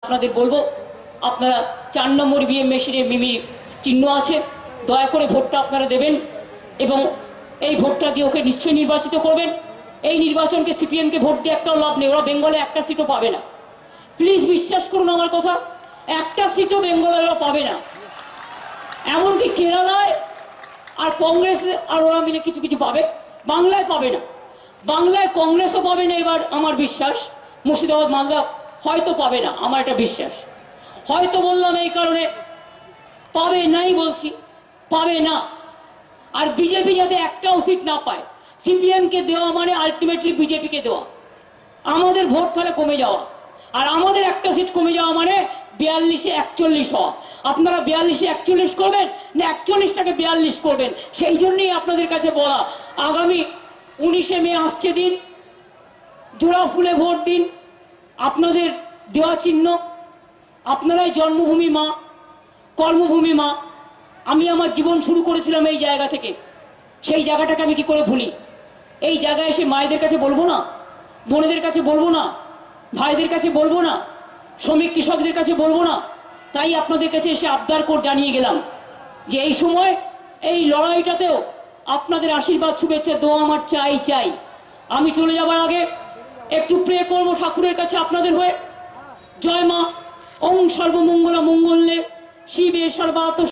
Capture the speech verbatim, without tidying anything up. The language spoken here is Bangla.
আপনাদের বলবো আপনারা চার নম্বর বিএম মেশিনে মিমি চিহ্ন আছে, দয়া করে ভোটটা আপনারা দেবেন এবং এই ভোটটা দিয়ে ওকে নিশ্চয়ই নির্বাচিত করবেন। এই নির্বাচনকে সিপিএমকে ভোট দিয়ে একটাও লাভ নেই, ওরা বেঙ্গলে একটা সিটও পাবে না। প্লিজ বিশ্বাস করুন আমার কথা, একটা সিটও বেঙ্গলে ওরা পাবে না। এমনকি কেরালায় আর কংগ্রেস আর ওরা মিলে কিছু কিছু পাবে, বাংলায় পাবে না। বাংলায় কংগ্রেসও পাবে না এবার, আমার বিশ্বাস। মুর্শিদাবাদ মালদা হয়তো পাবে না, আমার এটা বিশ্বাস। হয়তো বললাম এই কারণে, পাবে নাই বলছি, পাবে না। আর বিজেপি যাতে একটাও সিট না পায়, সিপিএম কে দেওয়া মানে আলটিমেটলি বিজেপি কে দেওয়া, আমাদের ভোট তাহলে কমে যাওয়া। আর আমাদের একটা সিট কমে যাওয়া মানে বিয়াল্লিশে একচল্লিশ হওয়া। আপনারা বিয়াল্লিশে একচল্লিশ করবেন না একচল্লিশটাকে বিয়াল্লিশ করবেন, সেই জন্যই আপনাদের কাছে বলা। আগামী উনিশে মে আসছে দিন, জোড়া ফুলে ভোট দিন। আপনাদের দেওয়া চিহ্ন, আপনারাই জন্মভূমি মা, কর্মভূমি মা। আমি আমার জীবন শুরু করেছিলাম এই জায়গা থেকে, সেই জায়গাটাকে আমি কি করে ভুলি? এই জায়গায় এসে মায়েদের কাছে বলবো না, বোনেদের কাছে বলবো না, ভাইদের কাছে বলবো না, শ্রমিক কৃষকদের কাছে বলবো না? তাই আপনাদের কাছে এসে আবদার করে জানিয়ে গেলাম যে এই সময় এই লড়াইটাতেও আপনাদের আশীর্বাদ শুভেচ্ছা দোয়া আমার চাই চাই। আমি চলে যাবার আগে একটু প্রে করবো ঠাকুরের কাছে আপনাদের হয়ে। জয় মা, ওং সর্বমঙ্গলা মঙ্গলে শিবে সর্বাত